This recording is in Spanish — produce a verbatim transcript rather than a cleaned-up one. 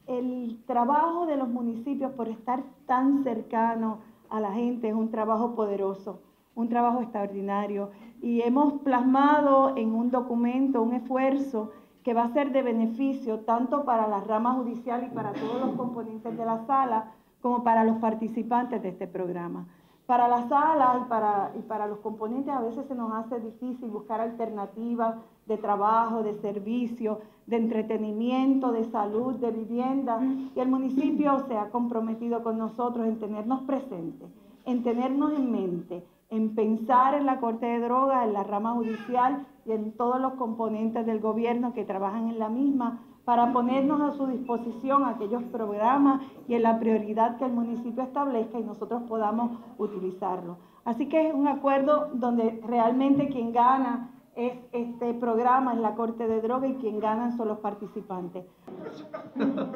el trabajo de los municipios por estar tan cercano a la gente es un trabajo poderoso, un trabajo extraordinario, y hemos plasmado en un documento un esfuerzo que va a ser de beneficio tanto para la rama judicial y para todos los componentes de la sala, como para los participantes de este programa. Para la sala y para, y para los componentes a veces se nos hace difícil buscar alternativas de trabajo, de servicio, de entretenimiento, de salud, de vivienda, y el municipio se ha comprometido con nosotros en tenernos presentes, en tenernos en mente, en pensar en la Corte de Drogas, en la rama judicial y en todos los componentes del gobierno que trabajan en la misma, para ponernos a su disposición aquellos programas y en la prioridad que el municipio establezca y nosotros podamos utilizarlo. Así que es un acuerdo donde realmente quien gana es este programa, es la Corte de Drogas, y quien ganan son los participantes.